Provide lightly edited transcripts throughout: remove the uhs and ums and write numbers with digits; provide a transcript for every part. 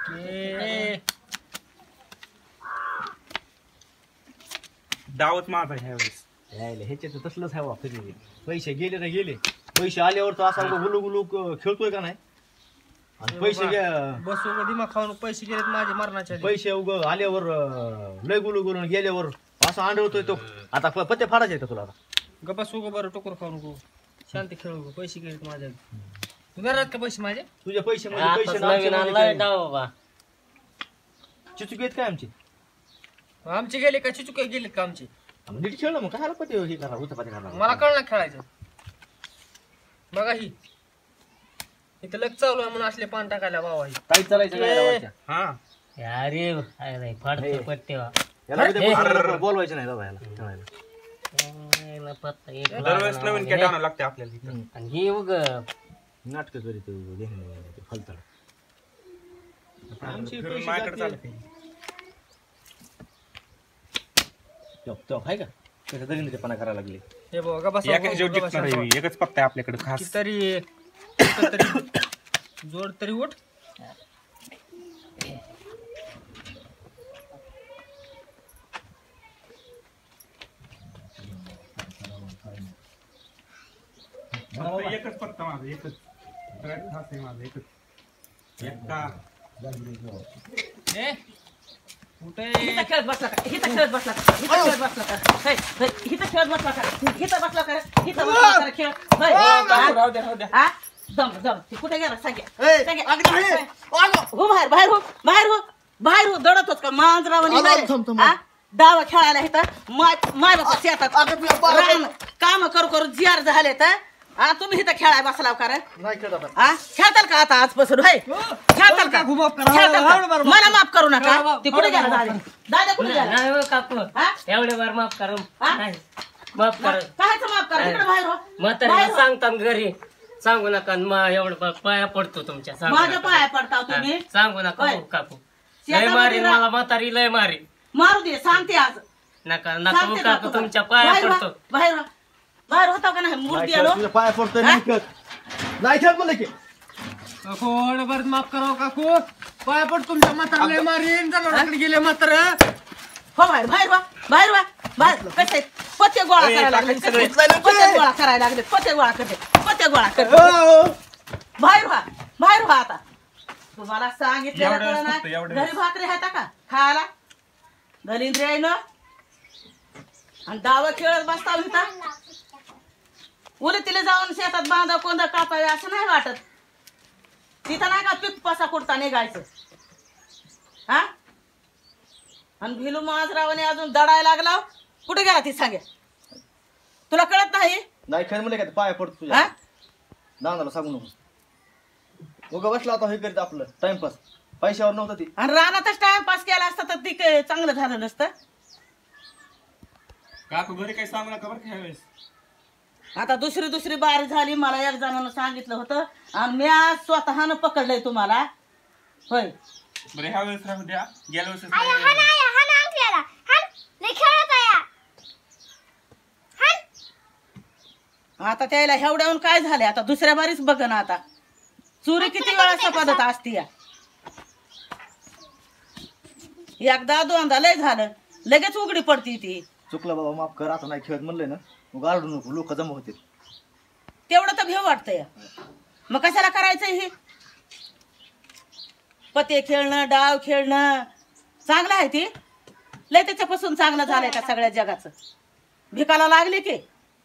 दावत माझा ह्यावेळेस ह्याच्यात तसलंच आहे वापर पैसे गेले तर गेले पैसे आल्यावर तर असा गुलू गुलू खेळतोय का नाही आणि पैसे बस उगा दिमाग खाऊन पैसे गेलेत माझे मरणाचे पैसे उग आल्यावर लय गुलू गुलून गेल्यावर असं आंडवतोय तो आता पत्ते फाडायचे का तुला आता गप्पा उगा बरं टोकर खाऊ नको शांती खेळू नको पैसे गेलेत माझ्या तू देणार का पैसे माझे तुझे पैसे चिचुक आहेत काय आमचे गेले का चिचुके गेलेत का आमचे नीट खेळ ना मग काय पत्ते हे करा उचापाती करा मला कळलं खेळायचं बघा ही इथं लग चालू आहे म्हणून असले पान टाकायला भावा ही काही चालायचं हा अरे नाही फाडतो पट्टे याला बोलवायचं नाही दादा याला खेळायला पत्ता एक दरवेळेस नवीन कॅट आणावं लागते आपल्याला इथं. आणि हे उग नाटक करीत फलतड आमची फिरून माझ्याकडे चालत नाही. तो आहे का त्याच्या दलिंद्रपणा करायला लागले हे बघा बस एका ह्याच्यावर जिंकणार आहे मी. एकच पत्ता आहे आपल्याकडे खास तरी जोड तरी उठ एकच पत्ता माझा एकच सगळ्यात खास आहे माझा एकच एकटा हिथं खेळत बसला का हिथं खेळत बसला का हिथं खेळत बसला का हिथं खेळत बसला का हिथं बसला का हिथं बसला का खेळ राहू द्या हा जम जम कुठे गेला सांग्या हो बाहेर बाहेर हो बाहेर हो बाहेर हो दडत होत का मांजरावणी डावा खेळायला इथं माय बापा शेतात काम करू करू जियार झाले तर हा तुम्ही इथं खेळाय बसला का रे हा खेळताल का आता आजपासून होय खेळताल का मला माफ करू नका ती कुठे गेला दादा दादा कुठे गेला नाही हो काकू एवढे बार माफ करू नाही माफ कर कायचं माफ करा इकडे बाहेर हो म्हातारीला सांगता घरी सांगू नका एवढं पाया पडतो तुमच्या माझ्या पाया पडता तुम्ही सांगू नका हो काकू लय मारी मला म्हातारी लय मारी मारू दे सांगते आज नका नका हो काकू तुमच्या पाया पडतो बाहेर बाहेर होता का नाही मूर्ती आलो तुझ्या पाया पडतोय नाही खेळत म्हणलं की कोण बरं माफ करावं काकू पाया पड तुमच्या म्हातारले मारीन जनावरांकडे गेले म्हातार हो बाहेर बाहेर वा बाहेर वा बाहेर कसे पत्ते गोळा करायला लागले पत्ते गोळा करायला लागले पत्ते गोळा करते पत्ते गोळा करते बाहेर व्हा आता तुम्हाला सांगितलं घरी भाकरी आहेत का खायला दलिंद्री आहे ना आणि डावं खेळत बसता इथं उले तिला जाऊन शेतात बांधा कोंदा कापावे असं नाही वाटत तिथं नाही का पीक पासा कुडता निघायचं हा आणि भिलू मांजरावाने अजून दडायला लागला कुठे गेला ती सांगे तुला कळत नाही खेळ म्हणले का पाया पडतो तुझ्या दादाला सांगू नको उगा बसला आता हे करीत आपलं टाइमपास पैशावर नव्हतं ती आणि रानातच टाइमपास केला असता तर ती चांगलं झालं नसतं काकू घरी काही सांगू नका बरं ह्यावेळेस आता दुसरी बारी झाली मला एक जणांना सांगितलं होतं आणि मी आज स्वतःनं पकडलंय तुम्हाला होय बरं ह्या वेळेस राहू द्या गेल्या वेळेस आता त्याला एवढ्याहून काय झाले आता दुसऱ्या बारीच बघ ना आता चोरी किती वेळा सपादत असती या एकदा दोनदा लय झालं लगेच उघडी पडती ती चुकलं बाबा माफ कर आता नाही खेळत म्हणलंय ना मग आरडू नको लोक जमा होते तेवढं तर भेव वाटतंय मग कशाला करायचं हे पते खेळणं डाव खेळणं चांगलं आहे ती लय त्याच्यापासून चांगलं झालंय का सगळ्या जगाचं भिकाला लागले की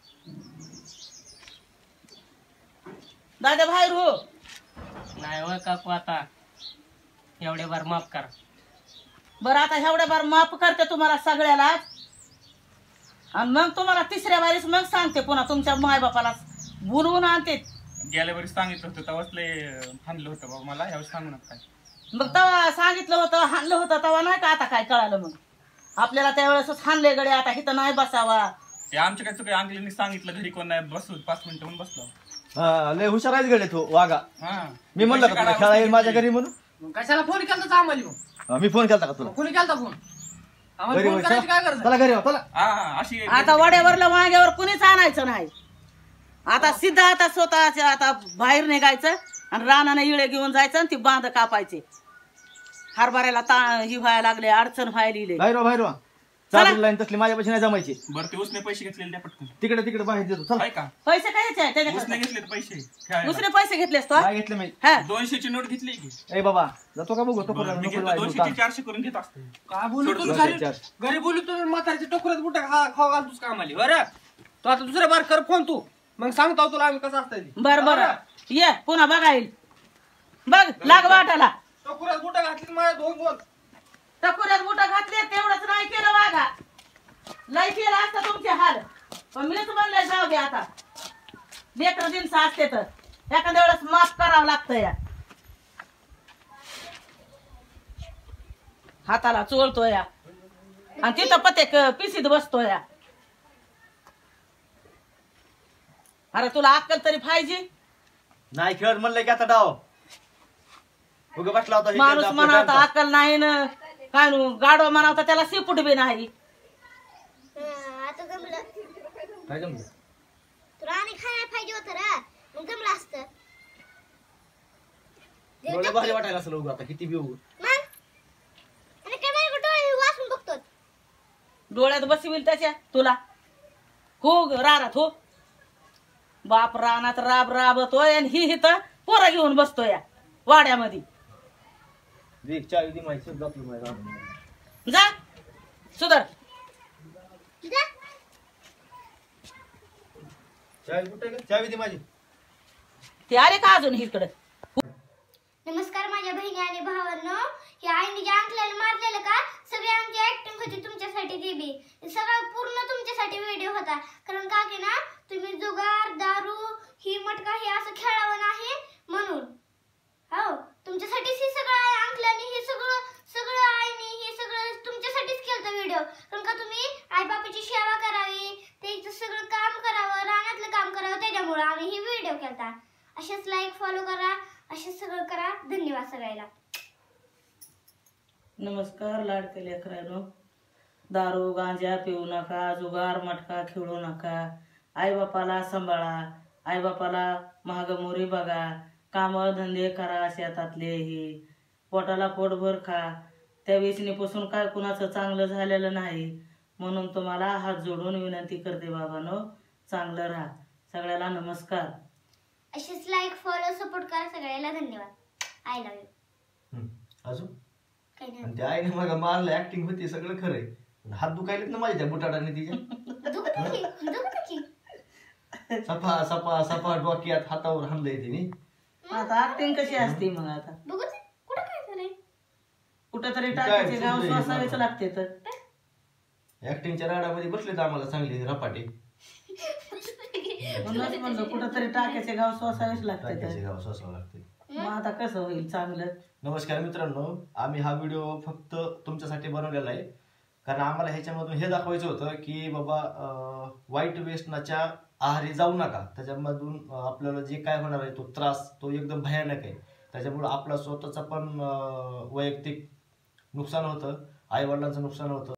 दादा बाहेर हो नाही हो काकू आता एवढे बार माफ करा बरं आता एवढ्या बार माफ करते तुम्हाला सगळ्याला आणि मग तुम्हाला तिसऱ्या बारीस मग सांगते पुन्हा तुमच्या मायबापाला बोलवून आणते गेल्या वेळेस सांगितलं होतं तेव्हाच लय हाणलं होतं बाबा मला ह्यावेळेस सांगू नका मग तेव्हा सांगितलं होतं हाणलं होतं तेव्हा नाही का आता काय कळालं मग आपल्याला त्यावेळेस हाणले गडे आता इथं नाही बसावा ते आमच्या काय चुकी अंकलीने सांगितलं घरी कोण नाही बसू 5 मिनिटं म्हणून बसलो लय हुशार आहेत गडे तो वागा हा मी म्हणलं का तुला खेळा येईल माझ्या घरी म्हणून कशाला फोन केला आम्हाला मी फोन केला का तुला कोणी केलता फोन घरी फोन करायची काय गरज चला घरी चला हा अशी आता वड्यावरला वांग्यावर कुणीच आणायचं नाही आता सिद्ध आता स्वतःच्या आता बाहेर निघायचं आणि रानाने इळे घेऊन जायचं आणि ती बांध कापायचे हरभऱ्याला ही व्हायला लागले, अडचण व्हायला लिहिले. बाहेर वा चालू लाईन तसली माझ्यापाशी नाही जमायची. बरं ते उसने पैसे घेतलेले द्या पटकन. तिकडे बाहेर देतो चल. काय का पैसे कायचे आहे उसने त्याच्याकडे? घेतले पैसे खेळायला. दुसरे पैसे घेतलेस तो? काय घेतलं मी? हा 200 ची नोट घेतली की ए बाबा जातो का बघू तो बरं, मी घेतो 200 ची 400 करून घेत असते. काय बोलू तू सोड, घरी घरी बोलू तू म्हातारीच्या टोकऱ्यात बुटा खावा घालतोस कामाली बरं. तू आता दुसऱ्या बार कर फोन तू, मग सांगतो तुला आम्ही कसं असतं ते. बरं ये पुन्हा बघाईल. बघ लाग वाटाला. टोकऱ्यात बुटा घातली माझ्या धोन बोल. टकुऱ्यात बुटा घातले तेवढंच नाही केलं वागा. लय केलं असतं तुमचे हाल. पण मीच म्हणलंय जाऊ दे आता. लेकर दिवस असते तर एखाद्या वेळेस माफ करावं लागतं या. हाताला चोळतो या आणि तिथं पते पिसीत बसतो या. अरे तुला अक्कल तरी पाहिजे. नाही खेळत म्हणलं की आता डाव उगा बसला होता. हे माणूस आपलं म्हणावता काम अक्कल नाही ना काय गाडवा म्हणावता त्याला सिपूट बी नाही. आता जमलं काय जमलं? तुला आणि खायला पाहिजे होतं रा, मग जमलं असतं. डोळे भारी वाटायला असलं उगा आता किती बिऊ. मग आणि काय माझ्या डोळे वाचून बघतो. डोळ्यात बसविल त्याच्या तुला हो रानात हो. बाप रानात राबतोय आणि ही इथं पोरं घेऊन बसतोय या वाड्यामध्ये. दे चावी दे माहिती जातो माझ्या. जा सुधर. जा. चावी कुठे ग? चावी दे माझी. ते आले का अजून इकडे? नमस्कार माझ्या बहिणी आणि भावांनो. हे आईने जे अंकल्याला मारलेलं का सगळी आमची ऍक्टिंग होती तुमच्यासाठी. ती बी सगळं पूर्ण तुमच्यासाठी व्हिडिओ होता. कारण का की ना तुम्ही जुगार दारू ही मटका हे असं खेळावं नाही म्हणून. हो तुमच्यासाठीच हे सगळं आहे. अंकल्याने हे सगळं आईने हे सगळं तुमच्यासाठीच केलं व्हिडिओ. कारण का तुम्ही आई बापाची सेवा करावी, त्याचं सगळं काम करावं, रानातलं काम करावं, त्याच्यामुळे आम्ही ही व्हिडिओ केलता. असेच लाईक फॉलो करा, असेच सगळं करा. धन्यवाद सगळ्याला. नमस्कार लाडके लेकरांनो. दारू गांजा पिऊ नका, जुगार मटका खेळू नका. आईबापाला सांभाळा, आईबापाला महागमोरी बघा, काम धंदे करा शेतातलेही. पोटाला पोटभर खा. त्या वेचणीपासून काय कुणाचं चांगलं झालेलं नाही म्हणून तुम्हाला हात जोडून विनंती करते बाबांनो, चांगलं राहा. सगळ्याला नमस्कार. असेच लाईक फॉलो सपोर्ट करा सगळ्याला. धन्यवाद. I love you. अजून काही नाही. आणि त्या आईने मग मारलं ऍक्टिंग होती सगळं खरंय. हात दुखायलेत ना माझ्या त्या बुटाडाने तिच्या. दुखत की सफा सफा सफा डोक्यात हातावर हाणलंय तिने. आता ऍक्टिंग कशी असते मग आता? बघू दे. कुठं काय झालंय? कुठेतरी टाकायचे गाव सोसावेच लागते तर. ऍक्टिंगच्या राडामध्ये बसलेत आम्हाला चांगली रपाटे. म्हणूनच म्हणलं कुठेतरी टाकायचे गाव सोसावेच लागते टाक्याचे तर. गाव सोसावं लागते. मग आता कसं होईल चांगलं? नमस्कार मित्रांनो, आम्ही हा व्हिडिओ फक्त तुमच्यासाठी बनवलेला आहे. कारण आम्हाला ह्याच्यामधून हे दाखवायचं होतं की बाबा वाईट व्यसनाच्या आहारी जाऊ नका. त्याच्यामधून आपल्याला जे काय होणार आहे तो त्रास तो एकदम भयानक आहे. त्याच्यामुळे आपला स्वतःचा पण वैयक्तिक नुकसान होतं, आई वडिलांचं नुकसान होतं.